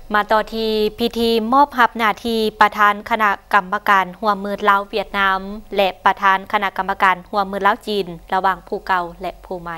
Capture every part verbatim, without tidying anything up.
มาต่อที่พิธีมอบหับหน้าที่ประธานคณะกรรมการหัวมือลาวเวียดนามและประธานคณะกรรมการหัวมือลาวจีนระหว่างผู้เก่าและผู้ใหม่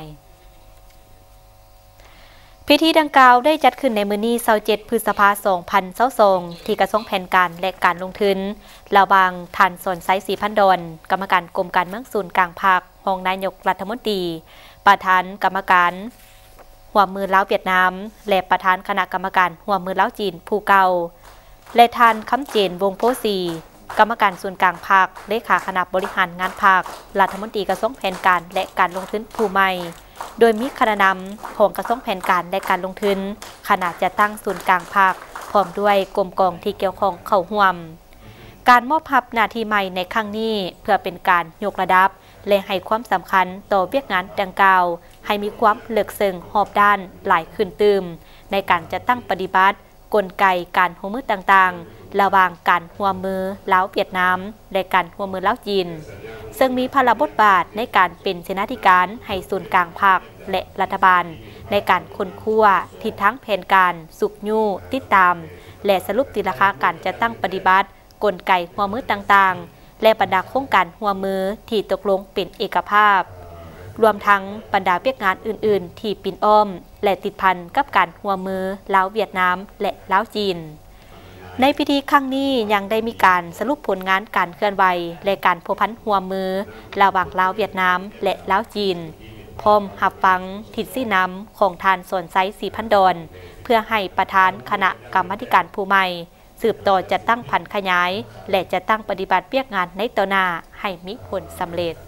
พิธีดังกล่าวได้จัดขึ้นในมื้อนี้ยี่สิบเจ็ดพฤษภาคมสองพันยี่สิบสองที่กระทรวงแผนการและการลงทุนระหว่างท่านสนไซศรีพันดอนกรรมการกรมการเมืองศูนย์กลางภาครองนายกรัฐมนตรีประธานกรรมการหัวมือลาวเวียดนามและประธานคณะกรรมการหัวมือลาวจีนผู้เก่าและท่านคำเจนวงโพสีกรรมการศูนย์กลางภาคเลขาคณะบริหารงานภาครัฐมนตรีกระทรวงแผนการและการลงทุนผู้ใหม่โดยมีคณะนำของกระทรวงแผนการและการลงทุนขณะจะตั้งศูนย์กลางภาคพร้อมด้วยกรมกองที่เกี่ยวข้องเข้าร่วมการมอบหับหน้าที่ใหม่ในครั้งนี้เพื่อเป็นการยกระดับและให้ความสำคัญต่อเวียกงานดังกล่าวให้มีความลึกซึ้งรอบด้านหลายขึ้นตื่มในการจะตั้งปฏิบัติกลไกการหัวมือต่างๆระหว่างการหัวมือลาวเวียดนามและการหัวมือลาวจีนซึ่งมีพลบทบาทในการเป็นเสนาธิการให้ศูนย์กลางภาคและรัฐบาลในการค้นคว้าทิศทางแผนการสุกยู่ติดตามและสรุปตีราคาการจะตั้งปฏิบัติกลไกหัวมือต่างๆและบรรดาโครงการหัวมือที่ตกลงเป็นเอกภาพรวมทั้งบรรดาเวียกงานอื่นๆที่ปิ่นอ้อมและติดพันกับการหัวมือลาวเวียดนามและลาวจีนในพิธีครั้งนี้ยังได้มีการสรุปผลงานการเคลื่อนไหวและการพัวพันหัวมือระหว่างลาวเวียดนามและลาวจีนพร้อมหับฟังทิศซี่น้ำของทานสนไซศรีพันดอนเพื่อให้ประธานคณะกรรมาธิการผู้ใหม่สืบต่อจะตั้งพันขยายและจะตั้งปฏิบัติเวียกงานในต่อหน้าให้มีผลสำเร็จ